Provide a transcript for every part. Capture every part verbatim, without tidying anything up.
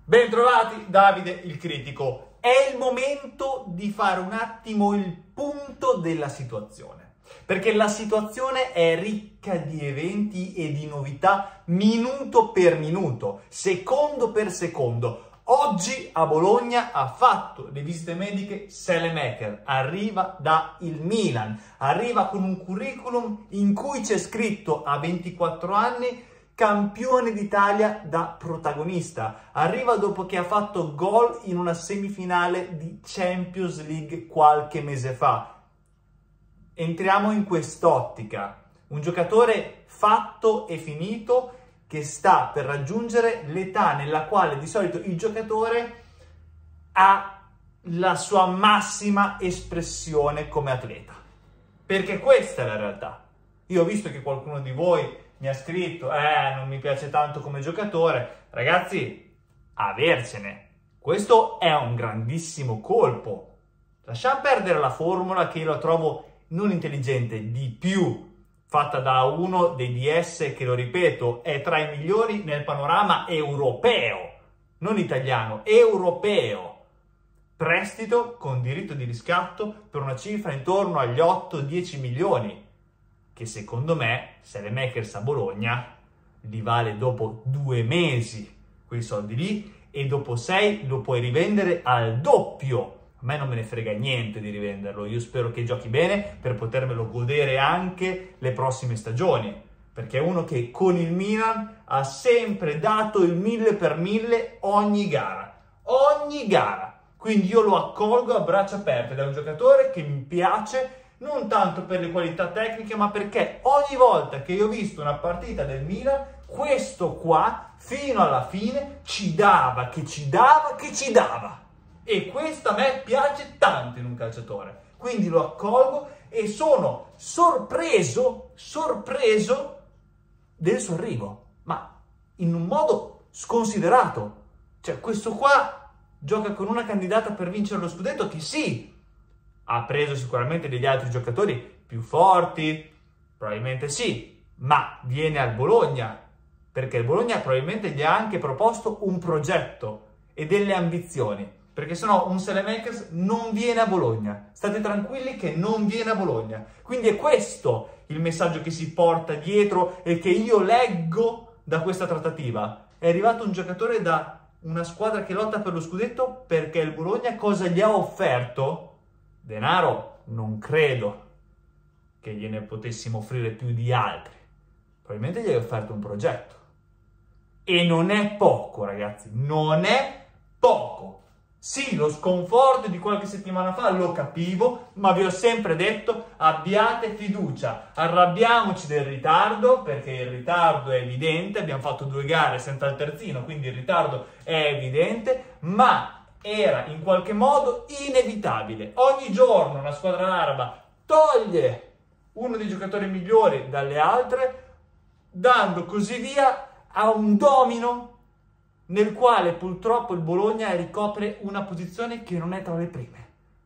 Bentrovati, Davide il critico. È il momento di fare un attimo il punto della situazione, perché la situazione è ricca di eventi e di novità minuto per minuto, secondo per secondo. Oggi a Bologna ha fatto le visite mediche Saelemaekers, arriva da il Milan, arriva con un curriculum in cui c'è scritto a ventiquattro anni campione d'Italia da protagonista, arriva dopo che ha fatto gol in una semifinale di Champions League qualche mese fa. Entriamo in quest'ottica, un giocatore fatto e finito che sta per raggiungere l'età nella quale di solito il giocatore ha la sua massima espressione come atleta, perché questa è la realtà. Io ho visto che qualcuno di voi mi ha scritto, eh, non mi piace tanto come giocatore. Ragazzi, avercene. Questo è un grandissimo colpo. Lasciamo perdere la formula che io la trovo non intelligente, di più, fatta da uno dei D S che, lo ripeto, è tra i migliori nel panorama europeo, non italiano, europeo. Prestito con diritto di riscatto per una cifra intorno agli otto dieci milioni. Che secondo me Saelemaekers a Bologna li vale dopo due mesi quei soldi lì, e dopo sei lo puoi rivendere al doppio. A me non me ne frega niente di rivenderlo, io spero che giochi bene per potermelo godere anche le prossime stagioni, perché è uno che con il Milan ha sempre dato il mille per mille ogni gara, ogni gara. Quindi io lo accolgo a braccia aperte, da un giocatore che mi piace, non tanto per le qualità tecniche, ma perché ogni volta che io ho visto una partita del Milan, questo qua, fino alla fine, ci dava, che ci dava, che ci dava. E questo a me piace tanto in un calciatore. Quindi lo accolgo e sono sorpreso, sorpreso del suo arrivo, ma in un modo sconsiderato. Cioè, questo qua gioca con una candidata per vincere lo scudetto che sì, ha preso sicuramente degli altri giocatori più forti, probabilmente sì, ma viene al Bologna, perché il Bologna probabilmente gli ha anche proposto un progetto e delle ambizioni, perché sennò un Saelemaekers non viene a Bologna. State tranquilli che non viene a Bologna. Quindi è questo il messaggio che si porta dietro e che io leggo da questa trattativa. È arrivato un giocatore da una squadra che lotta per lo scudetto perché il Bologna cosa gli ha offerto? Denaro non credo che gliene potessimo offrire più di altri. Probabilmente gli hai offerto un progetto. E non è poco, ragazzi. Non è poco. Sì, lo sconforto di qualche settimana fa lo capivo, ma vi ho sempre detto abbiate fiducia. Arrabbiamoci del ritardo, perché il ritardo è evidente. Abbiamo fatto due gare senza il terzino, quindi il ritardo è evidente, ma era in qualche modo inevitabile. Ogni giorno una squadra araba toglie uno dei giocatori migliori dalle altre, dando così via a un domino nel quale purtroppo il Bologna ricopre una posizione che non è tra le prime.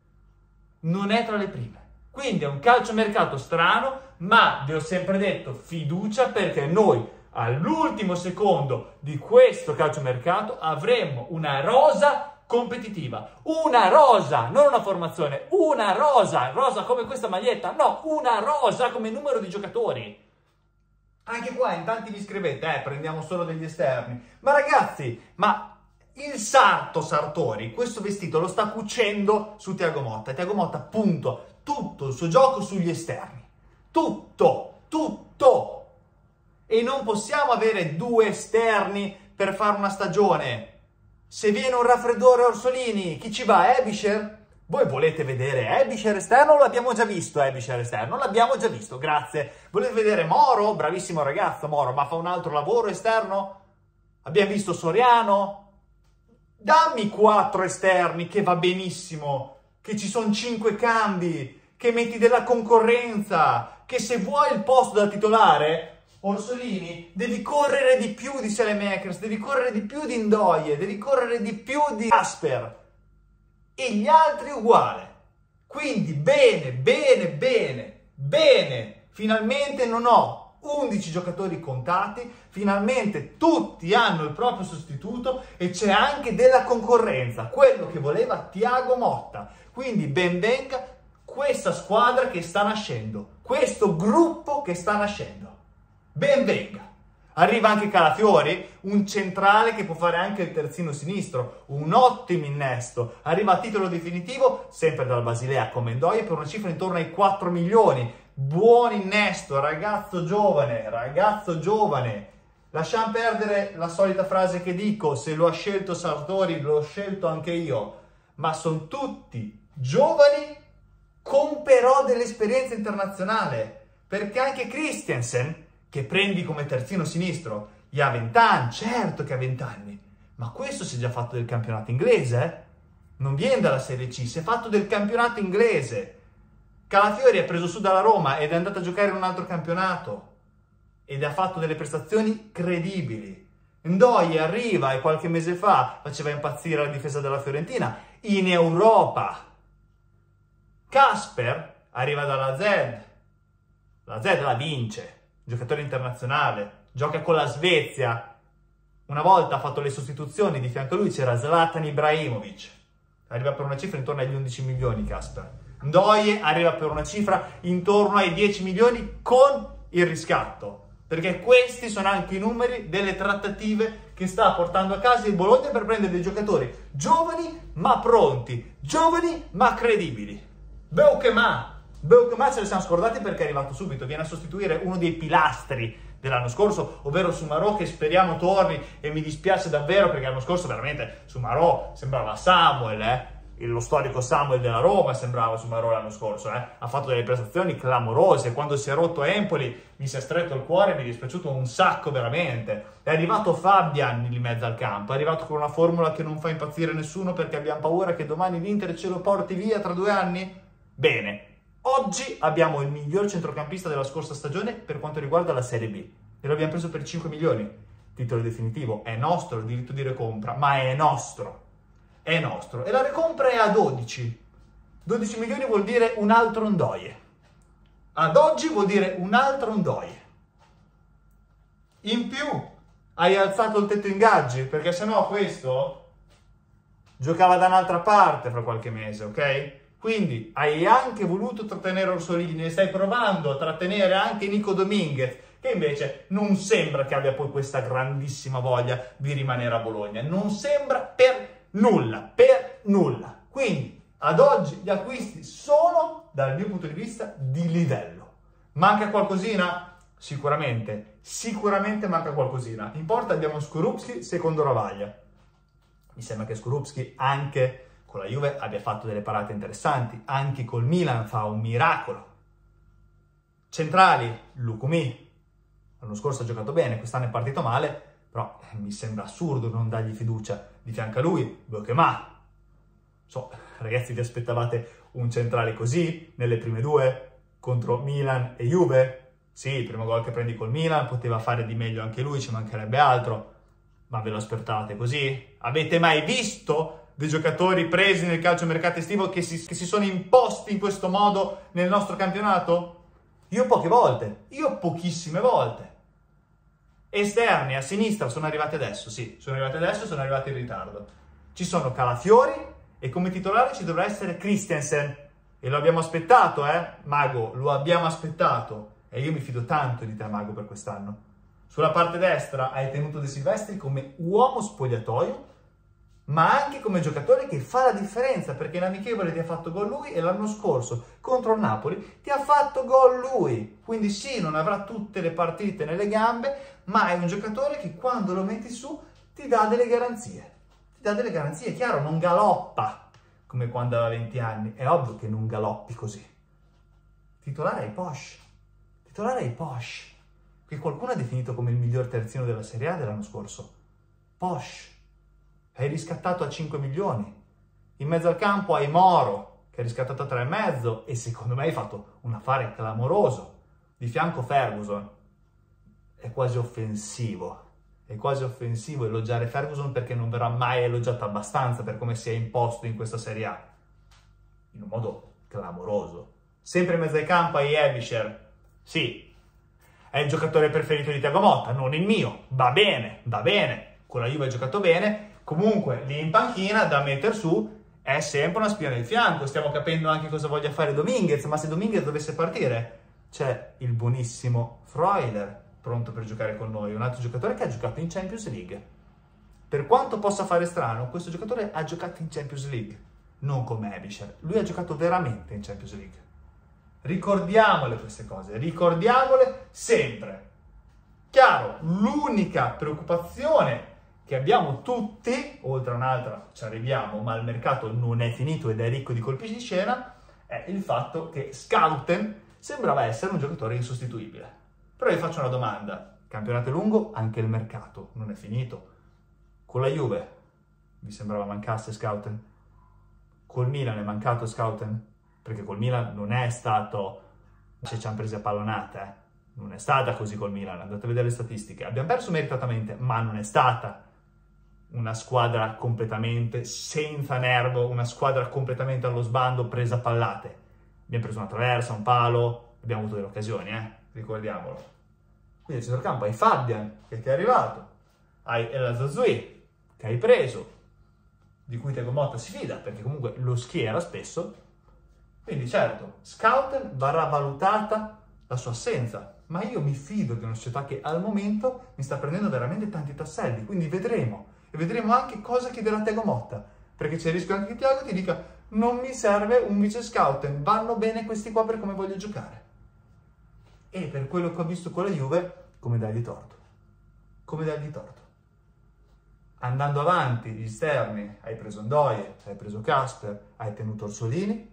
Non è tra le prime. Quindi è un calciomercato strano, ma vi ho sempre detto fiducia, perché noi all'ultimo secondo di questo calciomercato avremmo una rosa competitiva, una rosa, non una formazione, una rosa, rosa come questa maglietta, no, una rosa come numero di giocatori. Anche qua in tanti mi scrivete, eh, prendiamo solo degli esterni, ma ragazzi, ma il Sarto Sartori questo vestito lo sta cucendo su Thiago Motta, Thiago Motta punta tutto il suo gioco sugli esterni, tutto, tutto, e non possiamo avere due esterni per fare una stagione. Se viene un raffreddore Orsolini, chi ci va? Ebischer? Voi volete vedere Ebischer esterno? L'abbiamo già visto Ebischer esterno, l'abbiamo già visto, grazie. Volete vedere Moro? Bravissimo ragazzo Moro, ma fa un altro lavoro esterno? Abbiamo visto Soriano? Dammi quattro esterni che va benissimo, che ci sono cinque cambi, che metti della concorrenza, che se vuoi il posto da titolare, Orsolini, devi correre di più di Saelemaekers, devi correre di più di Ndoye, devi correre di più di Asper, e gli altri uguale. Quindi bene, bene, bene, bene, finalmente non ho undici giocatori contati, finalmente tutti hanno il proprio sostituto e c'è anche della concorrenza, quello che voleva Thiago Motta. Quindi ben venga questa squadra che sta nascendo, questo gruppo che sta nascendo. Ben venga. Arriva anche Calafiori, un centrale che può fare anche il terzino sinistro, un ottimo innesto. Arriva a titolo definitivo, sempre dalla Basilea come Ndoye, per una cifra intorno ai quattro milioni. Buon innesto, ragazzo giovane, ragazzo giovane. Lasciamo perdere la solita frase che dico, se lo ha scelto Sartori, l'ho scelto anche io. Ma sono tutti giovani con però dell'esperienza internazionale. Perché anche Christensen, che prendi come terzino sinistro, gli ha venti anni, certo che ha venti anni, ma questo si è già fatto del campionato inglese, eh? Non viene dalla Serie C, si è fatto del campionato inglese. Calafiori è preso su dalla Roma ed è andato a giocare in un altro campionato ed ha fatto delle prestazioni credibili. Ndoye arriva e qualche mese fa faceva impazzire la difesa della Fiorentina in Europa. Kasper arriva dalla Z, la Z la vince. Giocatore internazionale, gioca con la Svezia. Una volta ha fatto le sostituzioni, di fianco a lui c'era Zlatan Ibrahimovic. Arriva per una cifra intorno agli undici milioni Kasper. Ndoye arriva per una cifra intorno ai dieci milioni con il riscatto. Perché questi sono anche i numeri delle trattative che sta portando a casa il Bologna per prendere dei giocatori giovani ma pronti, giovani ma credibili. Beukema! Beukema ce li siamo scordati perché è arrivato subito, viene a sostituire uno dei pilastri dell'anno scorso, ovvero Soumarò, che speriamo torni, e mi dispiace davvero perché l'anno scorso veramente Soumarò sembrava Samuel, eh? lo storico Samuel della Roma sembrava Soumarò l'anno scorso, eh? ha fatto delle prestazioni clamorose, quando si è rotto a Empoli mi si è stretto il cuore, mi è dispiaciuto un sacco veramente. È arrivato Fabian lì in mezzo al campo, è arrivato con una formula che non fa impazzire nessuno perché abbiamo paura che domani l'Inter ce lo porti via tra due anni? Bene. Oggi abbiamo il miglior centrocampista della scorsa stagione per quanto riguarda la Serie B e lo abbiamo preso per cinque milioni. Titolo definitivo, è nostro, il diritto di recompra, ma è nostro, è nostro. E la recompra è a dodici. dodici milioni vuol dire un altro Ndoye. Ad oggi vuol dire un altro Ndoye. In più hai alzato il tetto ingaggi, perché sennò questo giocava da un'altra parte fra qualche mese, ok? Quindi hai anche voluto trattenere Orsolini e stai provando a trattenere anche Nico Dominguez, che invece non sembra che abbia poi questa grandissima voglia di rimanere a Bologna. Non sembra per nulla, per nulla. Quindi ad oggi gli acquisti sono, dal mio punto di vista, di livello. Manca qualcosina? Sicuramente, sicuramente manca qualcosina. In porta abbiamo Skorupski secondo Ravaglia. Mi sembra che Skorupski anche con la Juve abbia fatto delle parate interessanti, anche col Milan fa un miracolo. Centrali, Lukumi, l'anno scorso ha giocato bene, quest'anno è partito male, però eh, mi sembra assurdo non dargli fiducia. Di fianco a lui, Beukema. So, ragazzi, vi aspettavate un centrale così, nelle prime due, contro Milan e Juve? Sì, il primo gol che prendi col Milan, poteva fare di meglio anche lui, ci mancherebbe altro, ma ve lo aspettate così? Avete mai visto dei giocatori presi nel calciomercato estivo che si, che si sono imposti in questo modo nel nostro campionato? Io poche volte, io pochissime volte. Esterni a sinistra sono arrivati adesso, sì, sono arrivati adesso, sono arrivati in ritardo. Ci sono Calafiori e come titolare ci dovrà essere Christensen. E lo abbiamo aspettato, eh, Mago, lo abbiamo aspettato. E io mi fido tanto di te, Mago, per quest'anno. Sulla parte destra hai tenuto De Silvestri come uomo spogliatoio, ma anche come giocatore che fa la differenza, perché in amichevole ti ha fatto gol lui e l'anno scorso contro il Napoli ti ha fatto gol lui. Quindi sì, non avrà tutte le partite nelle gambe, ma è un giocatore che quando lo metti su ti dà delle garanzie. Ti dà delle garanzie, chiaro, non galoppa come quando aveva venti anni. È ovvio che non galoppi così. Titolare ai Posch. Titolare ai Posch, che qualcuno ha definito come il miglior terzino della Serie A dell'anno scorso. Posch. Hai riscattato a cinque milioni. In mezzo al campo hai Moro, che hai riscattato a tre e mezzo, e secondo me hai fatto un affare clamoroso. Di fianco Ferguson. È quasi offensivo. È quasi offensivo elogiare Ferguson perché non verrà mai elogiato abbastanza per come si è imposto in questa Serie A. In un modo clamoroso. Sempre in mezzo al campo hai Ebischer. Sì, è il giocatore preferito di Thiago Motta, non il mio. Va bene, va bene, con la Juve ha giocato bene, comunque lì in panchina da mettere su è sempre una spina nel fianco. Stiamo capendo anche cosa voglia fare Dominguez, ma se Dominguez dovesse partire c'è il buonissimo Freuler pronto per giocare con noi, un altro giocatore che ha giocato in Champions League. Per quanto possa fare strano, questo giocatore ha giocato in Champions League, non come Ebischer, lui ha giocato veramente in Champions League. Ricordiamole queste cose, ricordiamole sempre. Chiaro, l'unica preoccupazione che abbiamo tutti, oltre a un'altra ci arriviamo, ma il mercato non è finito ed è ricco di colpi di scena, è il fatto che Schouten sembrava essere un giocatore insostituibile. Però vi faccio una domanda, campionato è lungo, anche il mercato non è finito. Con la Juve vi sembrava mancasse Schouten? Col Milan è mancato Schouten? Perché col Milan non è stato, se ci hanno presi a pallonate, eh? Non è stata così col Milan, andate a vedere le statistiche. Abbiamo perso meritatamente, ma non è stata una squadra completamente senza nervo, una squadra completamente allo sbando, presa a pallate. Abbiamo preso una traversa, un palo, abbiamo avuto delle occasioni, eh? Ricordiamolo. Quindi al centrocampo hai Fabian, che ti è arrivato, hai El Azzazui, che hai preso, di cui Thiago Motta si fida, perché comunque lo schiera spesso. Quindi certo, Schouten varrà valutata la sua assenza, ma io mi fido di una società che al momento mi sta prendendo veramente tanti tasselli, quindi vedremo. E vedremo anche cosa chiederà Thiago Motta, perché c'è il rischio anche che Thiago ti dica non mi serve un vice Schouten, vanno bene questi qua per come voglio giocare. E per quello che ho visto con la Juve, come dargli torto? Come dargli torto? Andando avanti, gli esterni, hai preso Ndoye, hai preso Kasper, hai tenuto Orsolini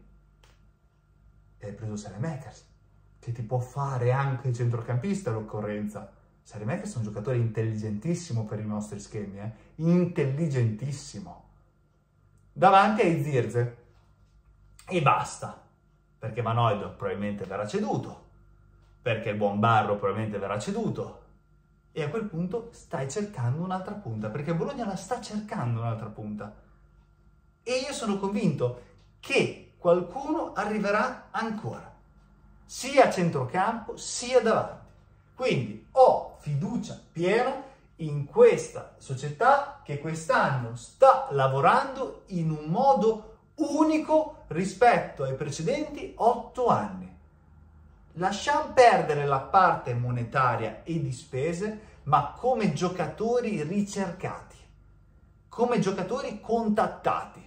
e hai preso Saelemaekers, che ti può fare anche il centrocampista all'occorrenza. Saelemaekers è un giocatore intelligentissimo per i nostri schemi, eh? Intelligentissimo. Davanti hai Zirze e basta, perché Van Hooijdonk probabilmente verrà ceduto, perché il buon Barro probabilmente verrà ceduto, e a quel punto stai cercando un'altra punta, perché Bologna la sta cercando un'altra punta. E io sono convinto che qualcuno arriverà ancora, sia a centrocampo sia davanti. Quindi ho fiducia piena in questa società che quest'anno sta lavorando in un modo unico rispetto ai precedenti otto anni. Lasciamo perdere la parte monetaria e di spese, ma come giocatori ricercati, come giocatori contattati.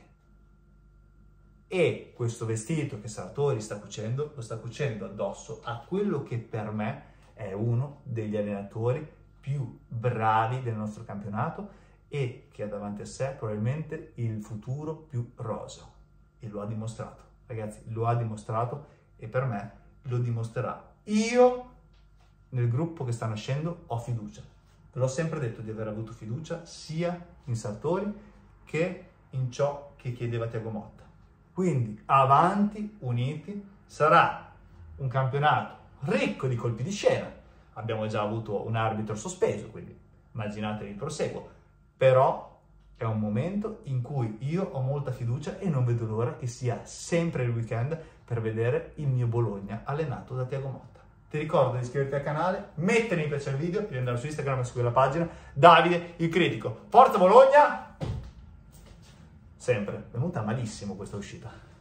E questo vestito che Sartori sta cucendo, lo sta cucendo addosso a quello che per me è uno degli allenatori più bravi del nostro campionato e che ha davanti a sé probabilmente il futuro più roseo. E lo ha dimostrato, ragazzi, lo ha dimostrato e per me lo dimostrerà. Io nel gruppo che sta nascendo ho fiducia. Ve l'ho sempre detto di aver avuto fiducia sia in Sartori che in ciò che chiedeva Thiago Motta. Quindi avanti, uniti, sarà un campionato ricco di colpi di scena. Abbiamo già avuto un arbitro sospeso, quindi immaginatevi il proseguo. Però è un momento in cui io ho molta fiducia e non vedo l'ora che sia sempre il weekend per vedere il mio Bologna allenato da Thiago Motta. Ti ricordo di iscriverti al canale, mettere mi piace al video e di andare su Instagram e seguire la pagina Davide il Critico. Forza Bologna! Sempre. È venuta malissimo questa uscita.